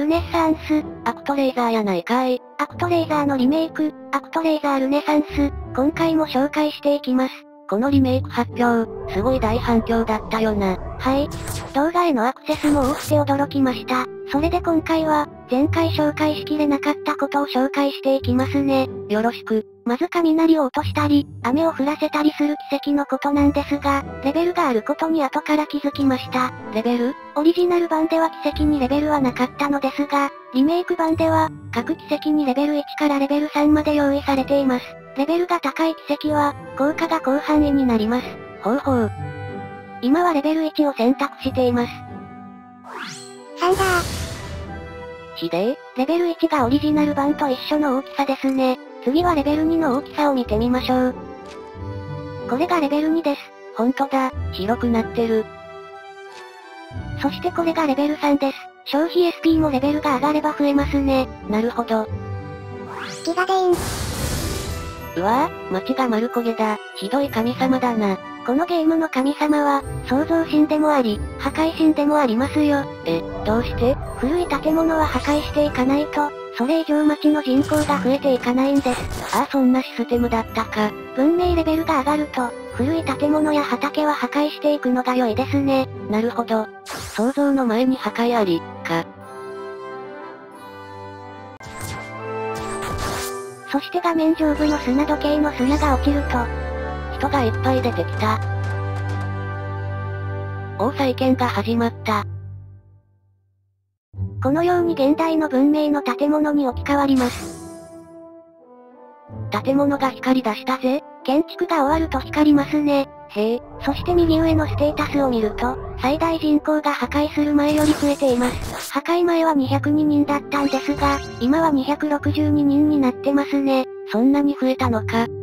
ルネッサンス。 アクトレイザーやないかい。 アクトレイザーのリメイク、アクトレイザールネサンス。今回も紹介していきます。 このリメイク発表、すごい大反響だったよな。 はい。動画へのアクセスも多くて驚きました。それで今回は、前回紹介しきれなかったことを紹介していきますね。 よろしく。 まず雷を落としたり、雨を降らせたりする奇跡のことなんですが、レベルがあることに後から気づきました。 レベル？ オリジナル版では奇跡にレベルはなかったのですが、リメイク版では、各奇跡にレベル1からレベル3まで用意されています。レベルが高い奇跡は、効果が広範囲になります。 ほうほう。 今はレベル1を選択しています。サンダー。 ひでえ。 レベル1がオリジナル版と一緒の大きさですね。次はレベル2の大きさを見てみましょう。これがレベル2です。 ほんとだ、広くなってる。 そしてこれがレベル3です。消費 SP もレベルが上がれば増えますね。 なるほど。 ギガデイン。 うわぁ、街が丸焦げだ。ひどい神様だな。 このゲームの神様は、創造神でもあり、破壊神でもありますよ。 どうして？ 古い建物は破壊していかないと、それ以上街の人口が増えていかないんです。 ああ、そんなシステムだったか。 文明レベルが上がると、古い建物や畑は破壊していくのが良いですね。 なるほど。創造の前に破壊あり、か。 そして画面上部の砂時計の砂が落ちると、 人がいっぱい出てきた。大再建が始まった。 このように現代の文明の建物に置き換わります。 建物が光り出したぜ。 建築が終わると光りますね。 へえ。 そして右上のステータスを見ると、最大人口が破壊する前より増えています。破壊前は202人だったんですが、今は262人になってますね。 そんなに増えたのか。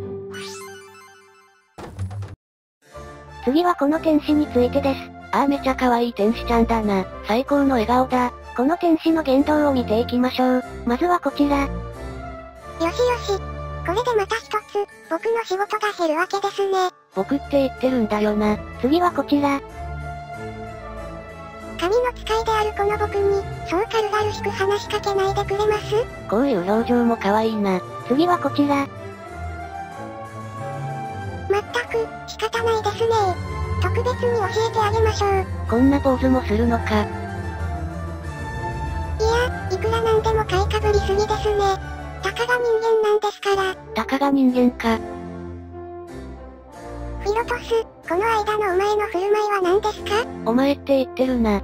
次はこの天使についてです。 ああ、めちゃ可愛い天使ちゃんだな。最高の笑顔だ。 この天使の言動を見ていきましょう。まずはこちら。よしよし。これでまた一つ、僕の仕事が減るわけですね。 僕って言ってるんだよな。 次はこちら。神の使いであるこの僕に、そう軽々しく話しかけないでくれます？ こういう表情も可愛いな。 次はこちら。まったく、仕方ないですね。特別に教えてあげましょう。 こんなポーズもするのか。 いや、いくらなんでも買いかぶりすぎですね。たかが人間なんですから。 たかが人間か。 フィロトス、この間のお前の振る舞いは何ですか？ お前って言ってるな。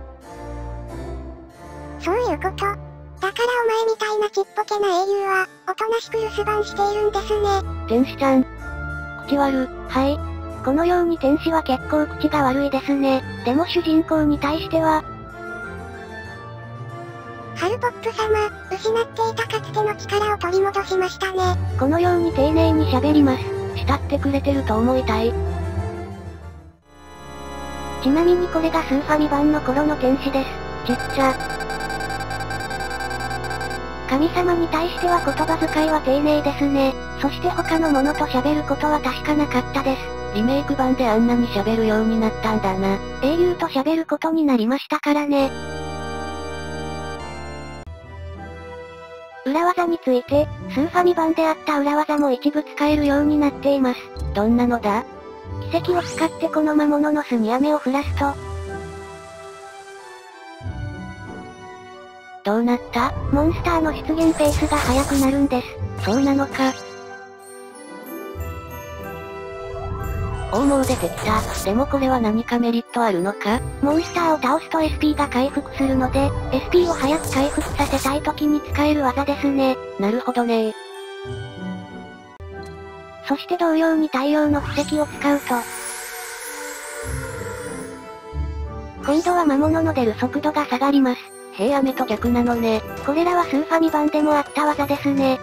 そういうこと。だからお前みたいなちっぽけな英雄は、おとなしく留守番しているんですね。 天使ちゃん。口悪。 はい。このように天使は結構口が悪いですね。でも主人公に対しては、ハルポップ様、失っていたかつての力を取り戻しましたね。このように丁寧に喋ります。 慕ってくれてると思いたい。 ちなみにこれがスーファミ版の頃の天使です。 ちっちゃ。 神様に対しては言葉遣いは丁寧ですね。そして他のものと喋ることは確かなかったです。 リメイク版であんなに喋るようになったんだな。 英雄と喋ることになりましたからね。裏技について、スーファミ版であった裏技も一部使えるようになっています。 どんなのだ？ 奇跡を使ってこの魔物の巣に雨を降らすと、 どうなった？ モンスターの出現ペースが速くなるんです。 そうなのか。おお、もう出てきた。でもこれは何かメリットあるのか？ モンスターを倒すと SP が回復するので、SP を早く回復させたい時に使える技ですね。 なるほどね。 そして同様に太陽の奇跡を使うと、今度は魔物の出る速度が下がります。 へえ、雨と逆なのね。 これらはスーファミ版でもあった技ですね。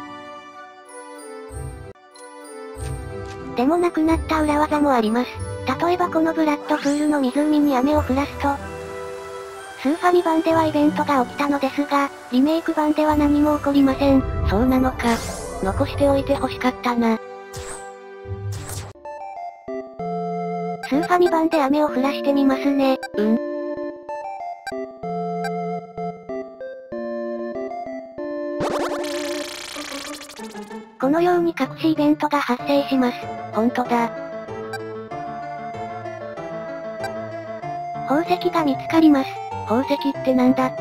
でもなくなった裏技もあります。例えばこのブラッドプールの湖に雨を降らすと、スーファミ版ではイベントが起きたのですが、リメイク版では何も起こりません。 そうなのか。残しておいて欲しかったな。 スーファミ版で雨を降らしてみますね。 このように隠しイベントが発生します。 ほんとだ。 宝石が見つかります。 宝石って何だった？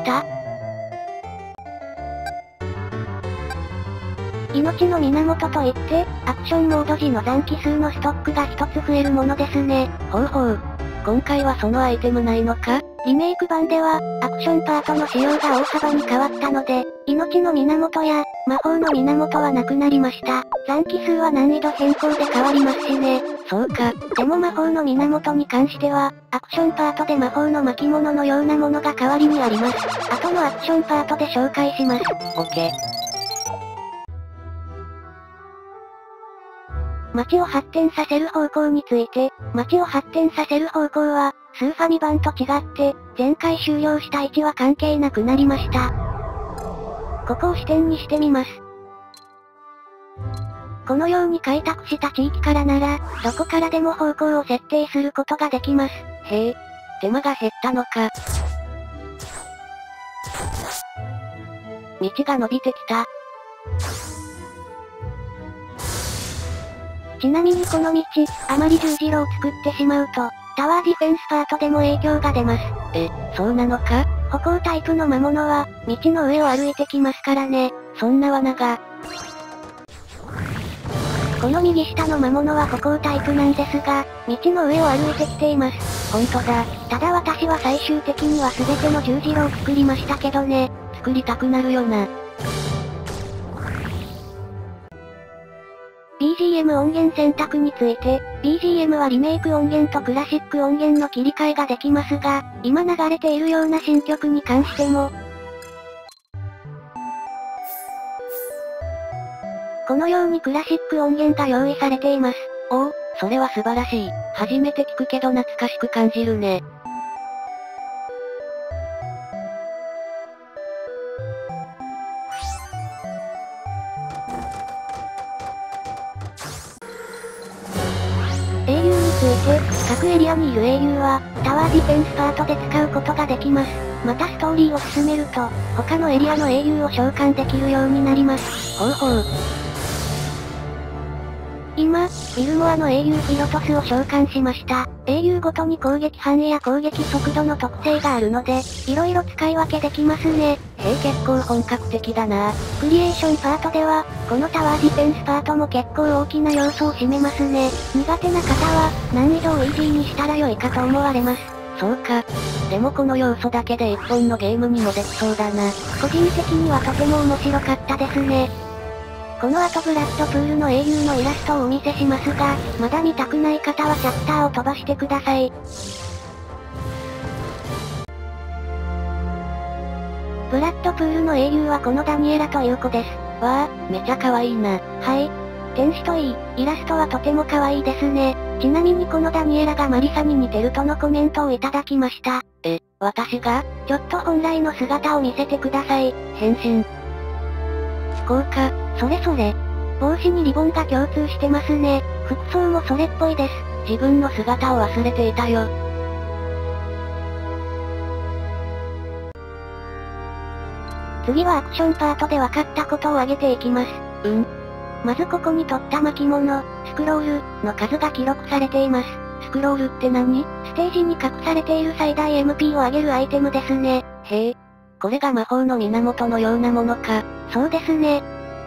命の源といって、アクションモード時の残機数のストックが一つ増えるものですね。 ほうほう。今回はそのアイテムないのか？ リメイク版では、アクションパートの仕様が大幅に変わったので、命の源や、魔法の源はなくなりました。残機数は難易度変更で変わりますしね。 そうか。 でも魔法の源に関しては、アクションパートで魔法の巻物のようなものが代わりにあります。後のアクションパートで紹介します。 オッケー。 街を発展させる方向について、街を発展させる方向は、スーファミ版と違って、前回終了した位置は関係なくなりました。ここを視点にしてみます。このように開拓した地域からなら、どこからでも方向を設定することができます。 へえ、手間が減ったのか。道が伸びてきた。 ちなみにこの道、あまり十字路を作ってしまうと、タワーディフェンスパートでも影響が出ます。 そうなのか？ 歩行タイプの魔物は、道の上を歩いてきますからね。 そんな罠が。 この右下の魔物は歩行タイプなんですが、道の上を歩いてきています。 ほんとだ。 ただ私は最終的には全ての十字路を作りましたけどね。 作りたくなるよな。 BGM 音源選択について、BGM はリメイク音源とクラシック音源の切り替えができますが、今流れているような新曲に関しても、このようにクラシック音源が用意されています。 おお、それは素晴らしい。初めて聞くけど懐かしく感じるね。 英雄について、各エリアにいる英雄は、タワーディフェンスパートで使うことができます。またストーリーを進めると、他のエリアの英雄を召喚できるようになります。 ほうほう。 今、ビルモアの英雄フィロトスを召喚しました。英雄ごとに攻撃範囲や攻撃速度の特性があるので、色々使い分けできますね。 結構本格的だな。 クリエーションパートでは、このタワーディフェンスパートも結構大きな要素を占めますね。苦手な方は、難易度をイージーにしたら良いかと思われます。 そうか。でもこの要素だけで一本のゲームにもできそうだな。 個人的にはとても面白かったですね。この後ブラッドプールの英雄のイラストをお見せしますが、まだ見たくない方はチャプターを飛ばしてください。ブラッドプールの英雄はこのダニエラという子です。 わあ、めちゃ可愛いな。 はい。天使といい、イラストはとても可愛いですね。ちなみにこのダニエラがマリサに似てるとのコメントをいただきました。 私が？ ちょっと本来の姿を見せてください。 変身。こうか。 それそれ。帽子にリボンが共通してますね。服装もそれっぽいです。 自分の姿を忘れていたよ。 次はアクションパートで分かったことを挙げていきます。まずここに取った巻物、スクロール、の数が記録されています。 スクロールって何？ ステージに隠されている最大 MP を上げるアイテムですね。 へえ。これが魔法の源のようなものか。 そうですね。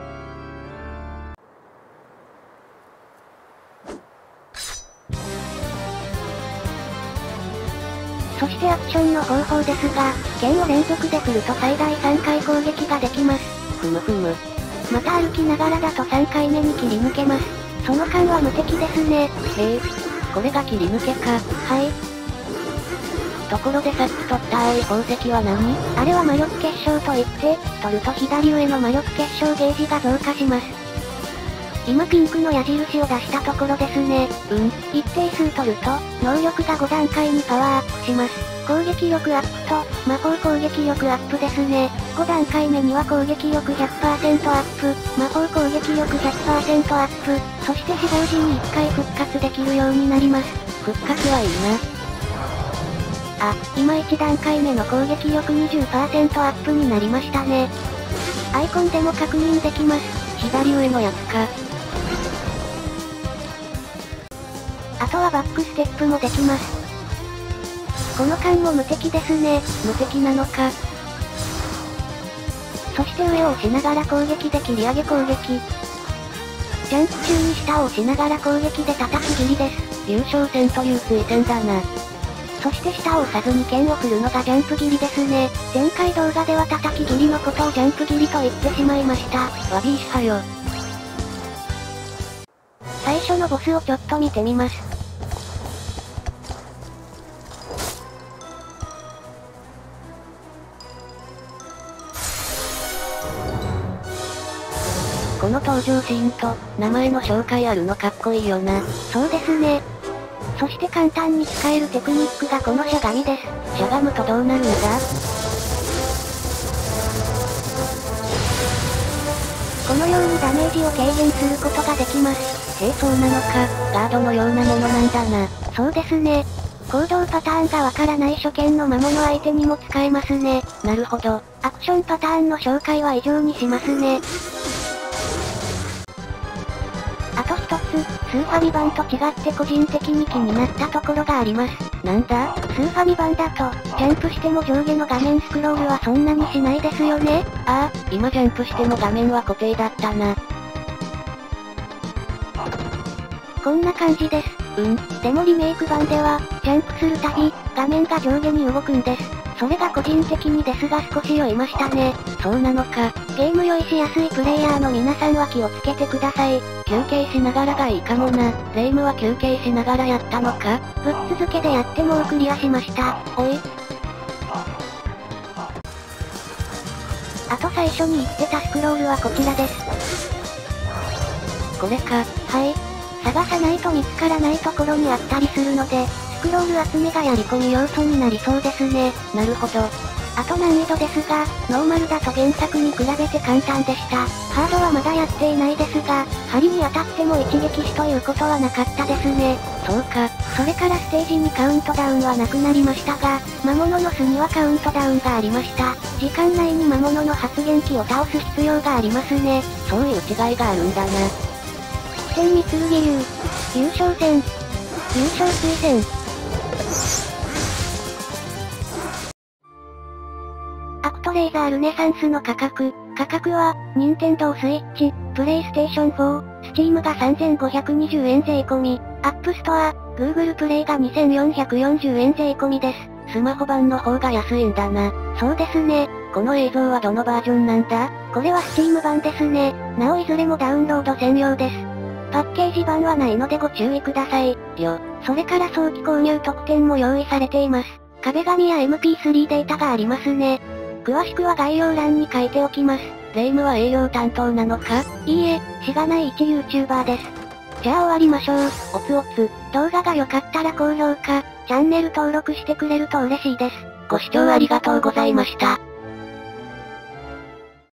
そしてアクションの方法ですが、剣を連続で振ると最大3回攻撃ができます。 ふむふむ。 また歩きながらだと3回目に切り抜けます。その間は無敵ですね。 へえ。これが切り抜けか。 はい。 ところでさっき取った青い宝石は何？ あれは魔力結晶といって、取ると左上の魔力結晶ゲージが増加します。今ピンクの矢印を出したところですね。一定数取ると、能力が5段階にパワーアップします。攻撃力アップと、魔法攻撃力アップですね。5段階目には攻撃力 100% アップ、魔法攻撃力 100% アップ、そして死亡時に1回復活できるようになります。 復活はいいな。今1段階目の攻撃力 20% アップになりましたね。アイコンでも確認できます。 左上のやつか。 あとはバックステップもできます。この間も無敵ですね。 無敵なのか。 そして上を押しながら攻撃で切り上げ攻撃。ジャンプ中に下を押しながら攻撃で叩き切りです。 優勝戦という推薦だな。 そして下を押さずに剣を振るのがジャンプ切りですね。前回動画では叩き切りのことをジャンプ切りと言ってしまいました。 わびーしはよ。 最初のボスをちょっと見てみます。 この登場シーンと、名前の紹介あるのかっこいいよな。 そうですね。そして簡単に使えるテクニックがこのしゃがみです。 しゃがむとどうなるんだ？ このようにダメージを軽減することができます。 へえ、そうなのか。ガードのようなものなんだな。 そうですね。行動パターンがわからない初見の魔物相手にも使えますね。 なるほど。 アクションパターンの紹介は以上にしますね。あと一つ、スーファミ版と違って個人的に気になったところがあります。 なんだ？ スーファミ版だと、ジャンプしても上下の画面スクロールはそんなにしないですよね。 ああ、今ジャンプしても画面は固定だったな。 こんな感じです。でもリメイク版では、ジャンプするたび、画面が上下に動くんです。それが個人的にですが少し酔いましたね。 そうなのか。 ゲーム酔いしやすいプレイヤーの皆さんは気をつけてください。 休憩しながらがいいかもな。レイムは休憩しながらやったのか？ ぶっ続けでやってもうクリアしました。 おい。 あと最初に言ってたスクロールはこちらです。 これか。 はい。探さないと見つからないところにあったりするので、スクロール集めがやり込み要素になりそうですね。 なるほど。 あと難易度ですが、ノーマルだと原作に比べて簡単でした。ハードはまだやっていないですが、針に当たっても一撃死ということはなかったですね。 そうか。 それからステージにカウントダウンはなくなりましたが、魔物の巣にはカウントダウンがありました。時間内に魔物の発現機を倒す必要がありますね。 そういう違いがあるんだな。 天御剣流。優勝戦。優勝推薦。アクトレイザールネサンスの価格は、任天堂スイッチ、プレイステーション4、スチームが3520円税込み、アップストア、Google プレイが2440円税込みです。 スマホ版の方が安いんだな。 そうですね。 この映像はどのバージョンなんだ？ これはスチーム版ですね。なおいずれもダウンロード専用です。パッケージ版はないのでご注意ください。それから早期購入特典も用意されています。壁紙や MP3 データがありますね。詳しくは概要欄に書いておきます。 レイムは営業担当なのか？ いいえ、しがない一 YouTuber です。じゃあ終わりましょう。 おつおつ。 動画が良かったら高評価、チャンネル登録してくれると嬉しいです。 ご視聴ありがとうございました。